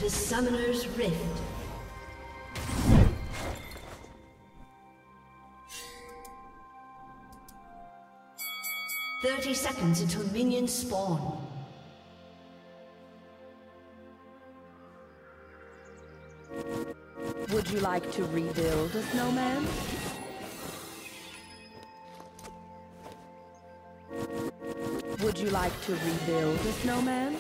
to Summoner's Rift. "30 seconds until minions spawn. Would you like to rebuild a snowman? Would you like to rebuild a snowman?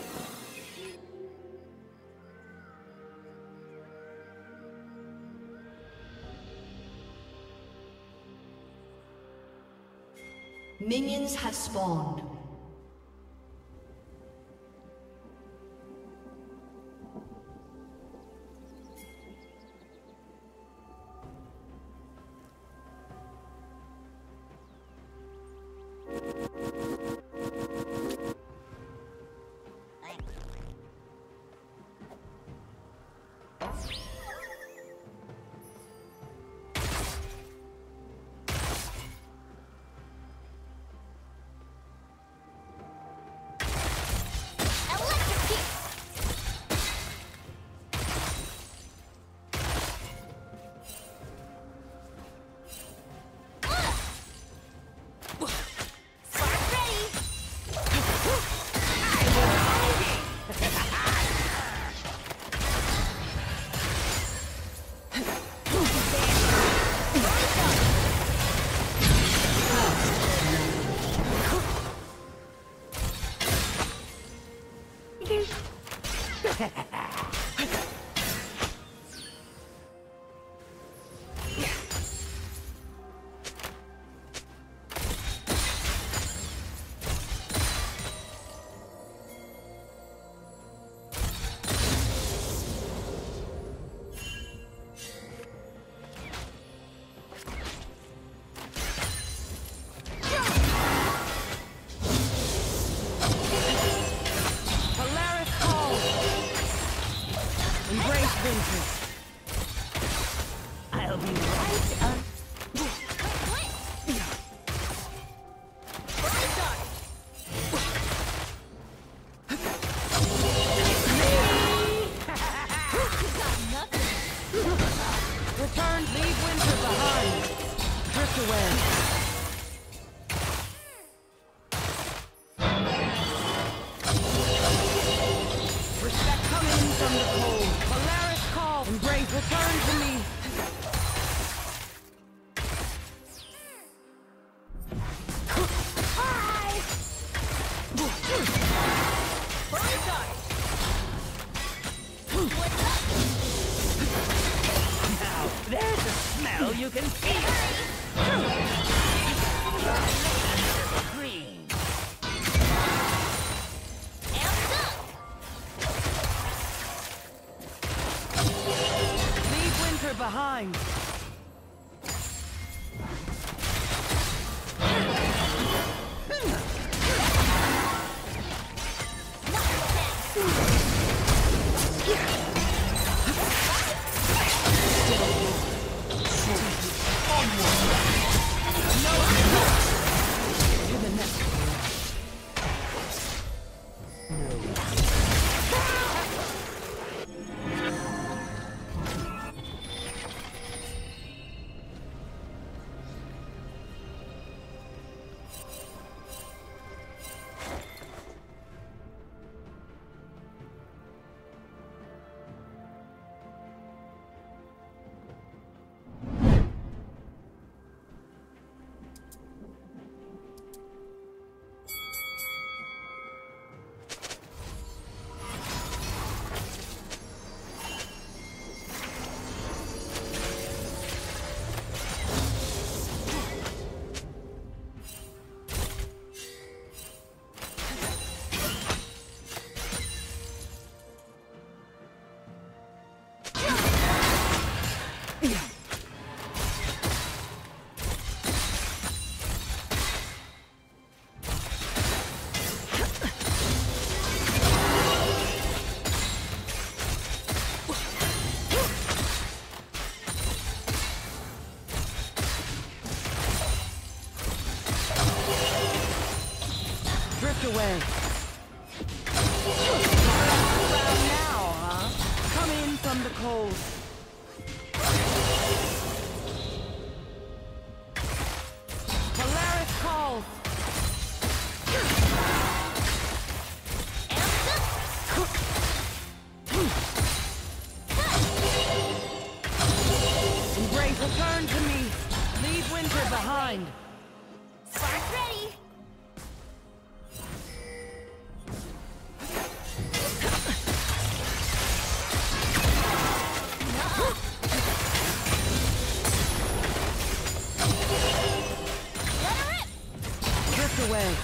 Minions have spawned. I'll be right on. Return, leave winter behind. Drift away. Respect coming from the cold. Polaris call. Embrace, return to me. Now, there's a smell you can feel. Green. Leave winter behind. Drift away. Now, huh? cold. Polaris calls. Embrace, return to me. Leave winter behind. Spark ready. Drift away.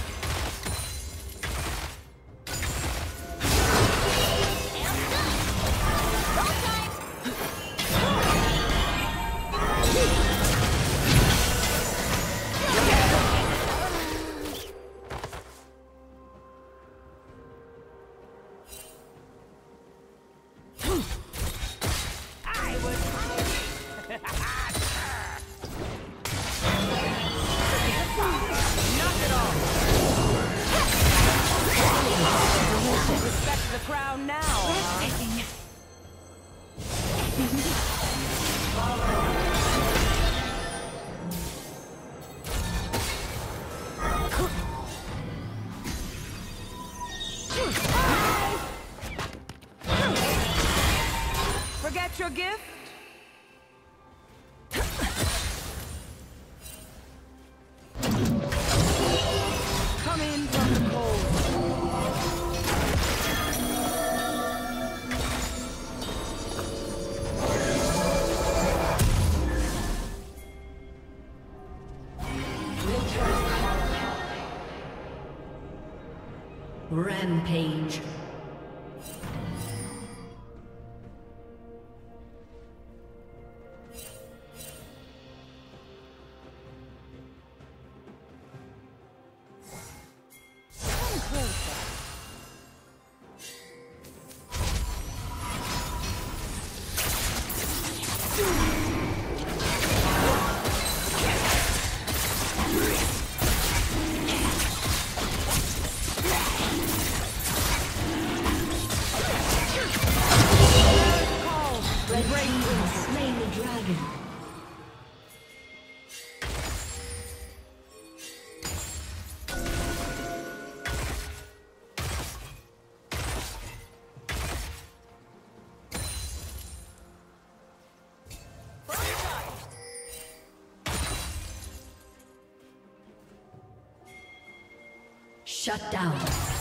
Respect the crown now. Forget your gift? Come in from the cold. Rampage. Come closer. Slain the dragon. Shut down.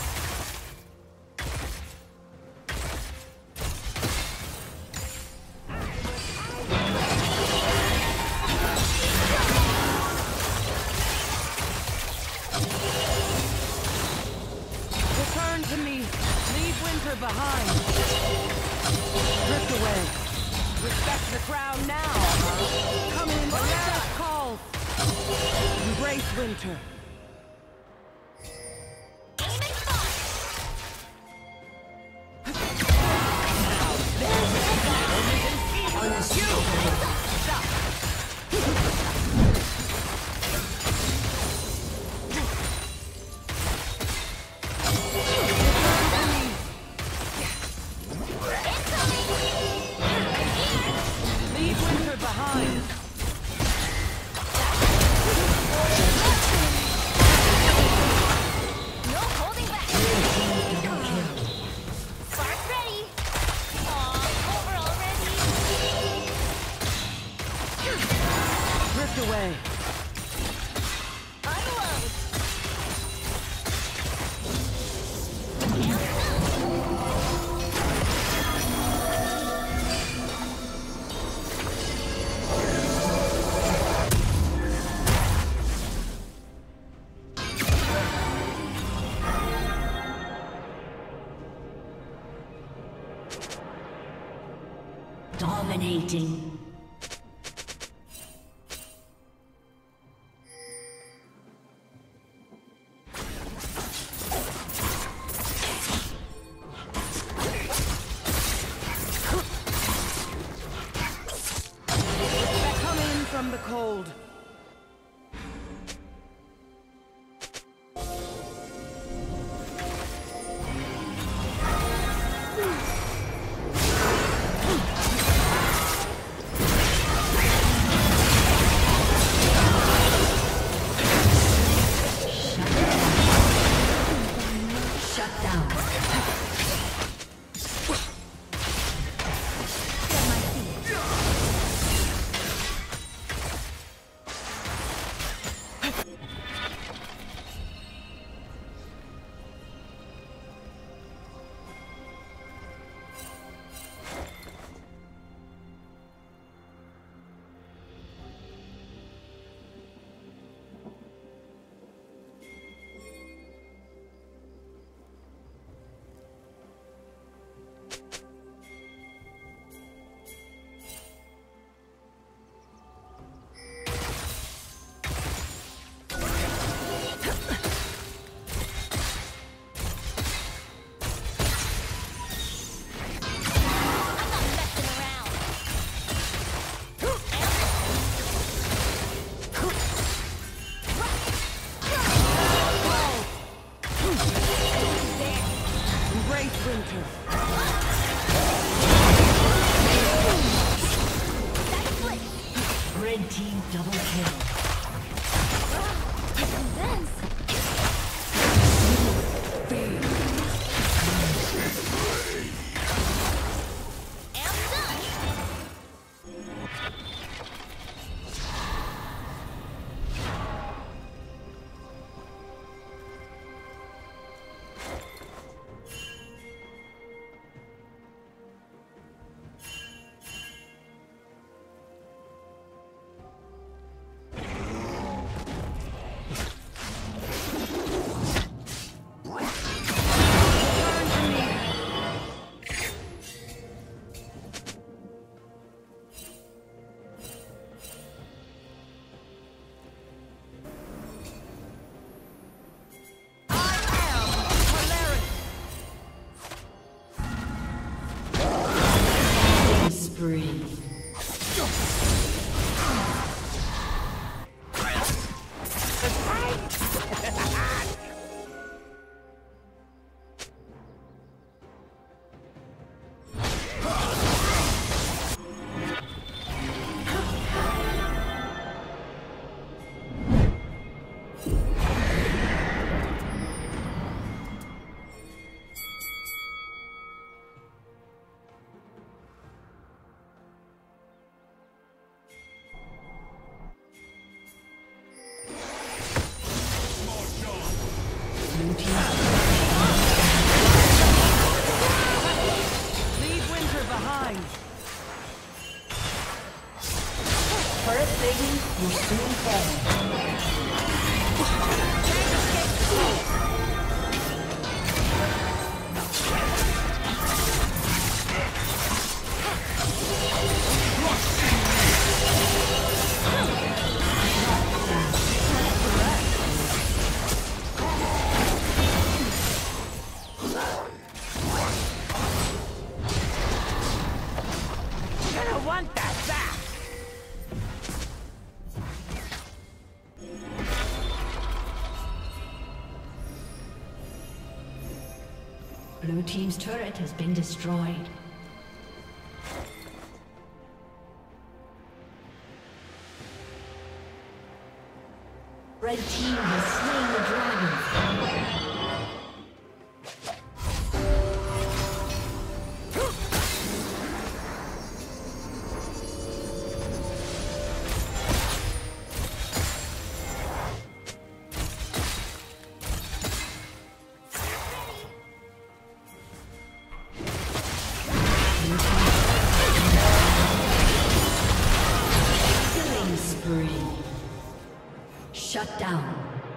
Return to me. Leave winter behind. Drift away. Respect the crown now. Come in. Polaris calls. Embrace winter. Leave winter behind. No holding back. Spark ready. Aw, over already. Drift away. Unload. Dominating. Come in from the cold. Red team double kill. Dance. Leave Winter behind. Turret plating will soon fall. Gonna want that back. Blue team's turret has been destroyed. Red team has slain the dragon. Killing spree. Shut down.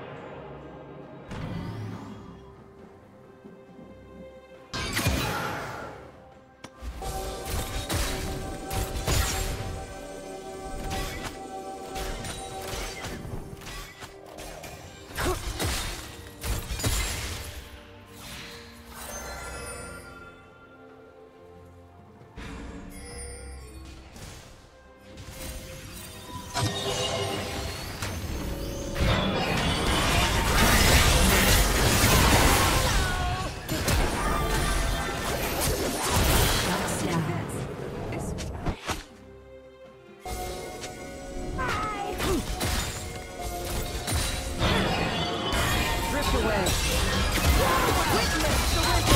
Drift away. Witness the winter.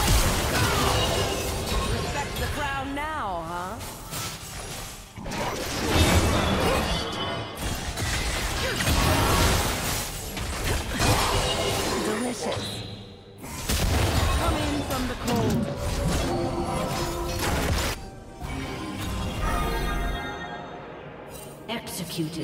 Respect the crown now, huh? Delicious. Come in from the cold. Executed.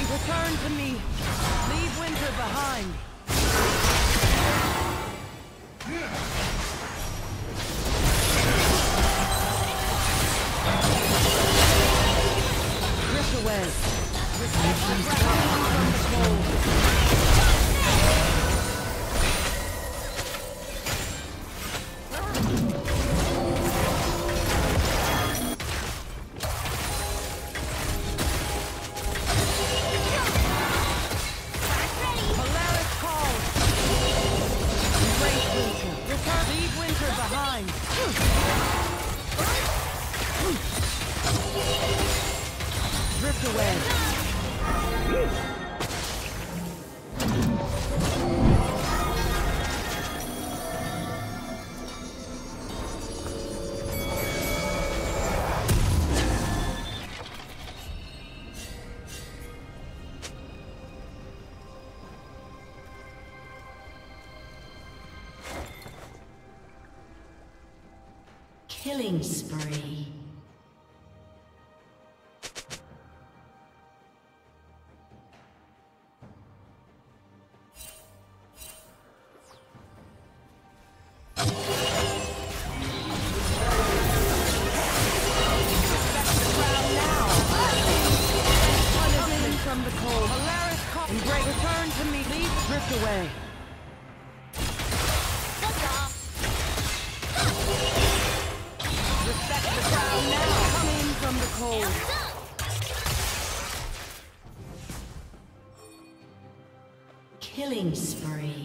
Embrace, return to me. Leave winter behind. Drift away. Respect the ground from the cold. Drift away. Killing spree. Return to me, please. Drift away. Respect the ground now. Come in from the cold. Killing spree.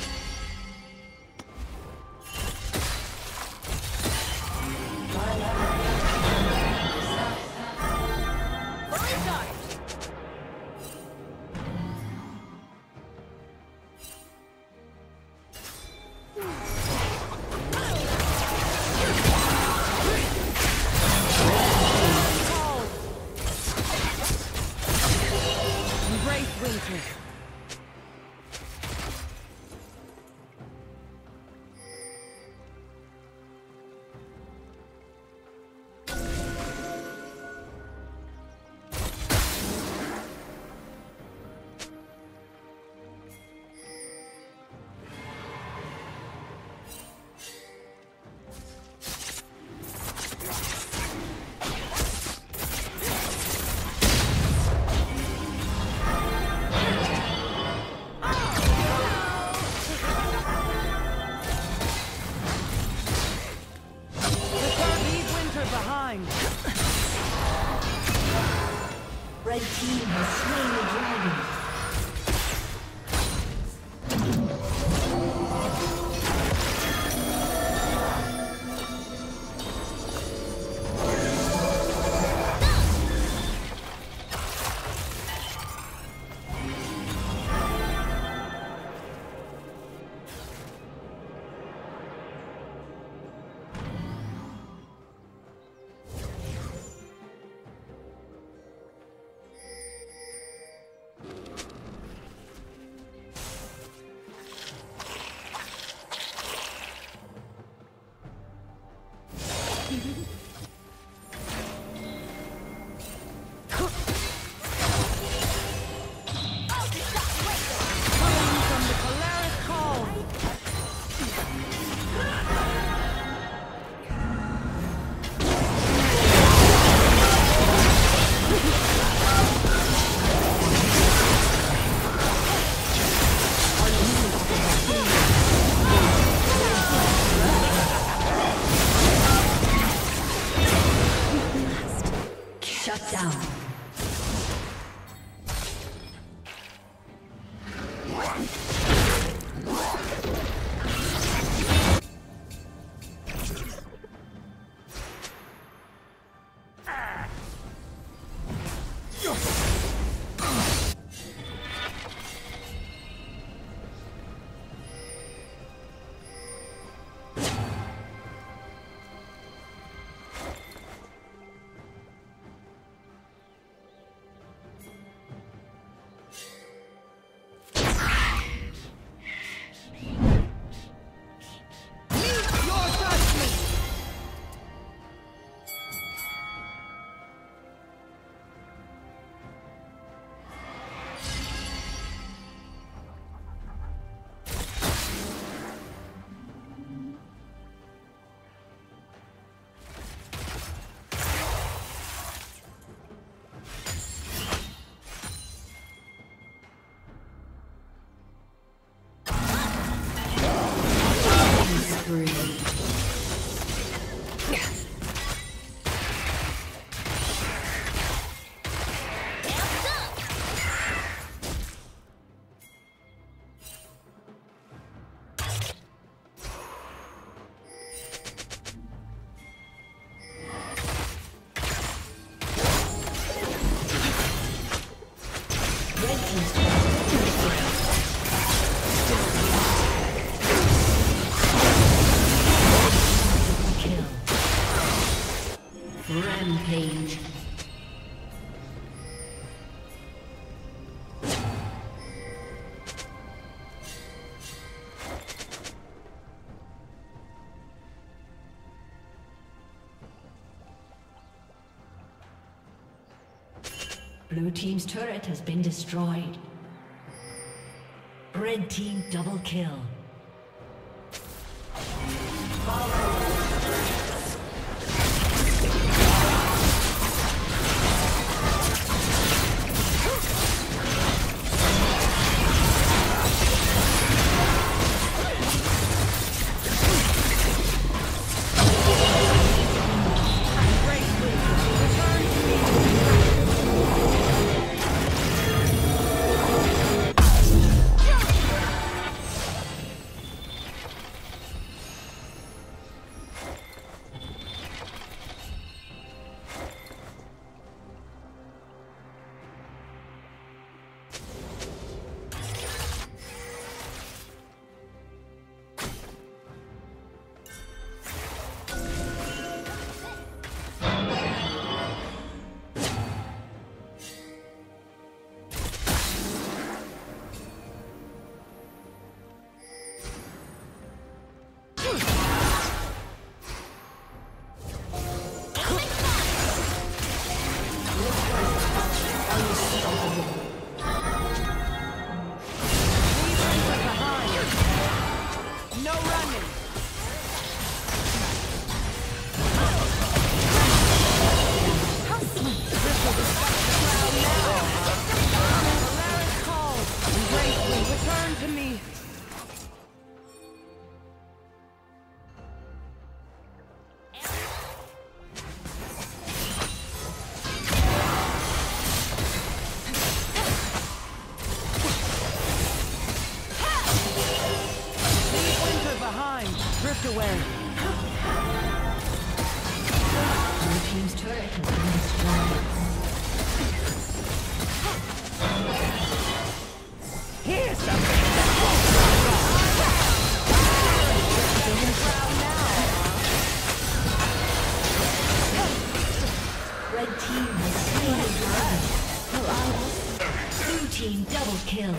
Red team has slain the dragon. Blue team's turret has been destroyed. Red team double kill. Drift away. Blue team's turret has been destroyed. Here's something. Red team has slain the dragon. Blue team double kill.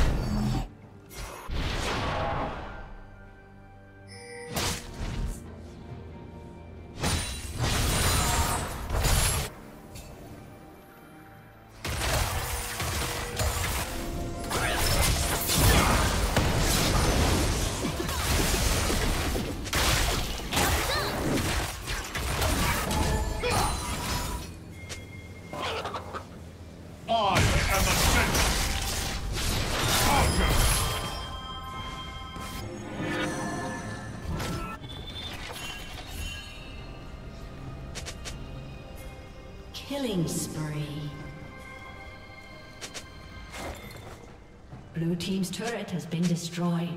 Killing spree. Blue team's turret has been destroyed.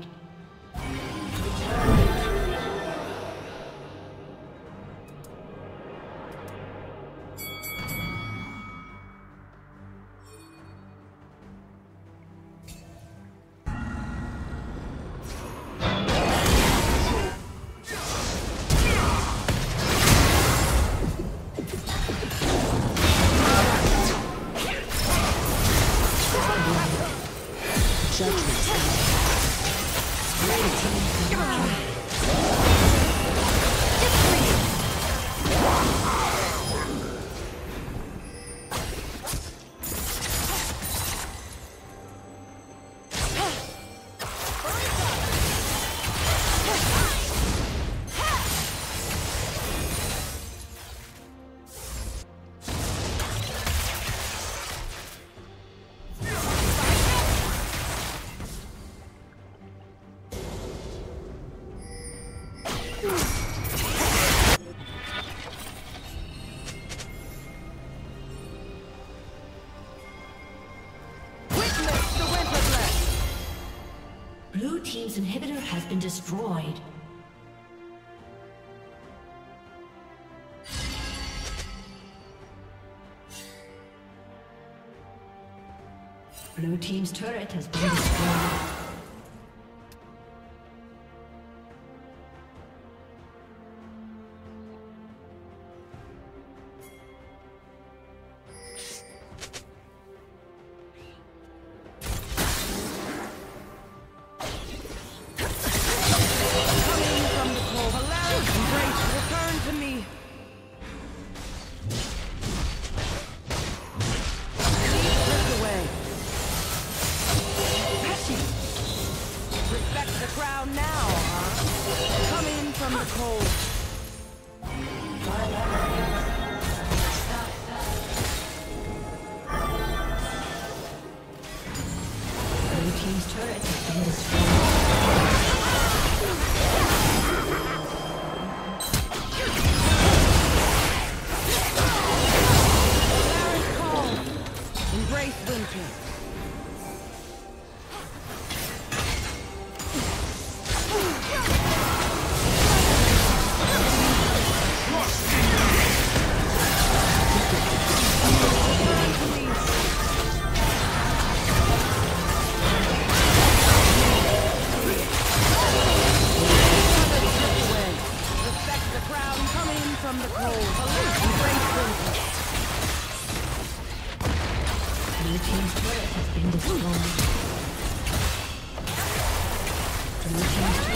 Blue team's inhibitor has been destroyed. Blue team's turret has been destroyed. Leave crown now, huh? Come in from the cold. Blue team's turret has been destroyed. Embrace winter. Respect the crown, come in from the cold. Embrace winter. Blue team's turret has been destroyed. Blue team's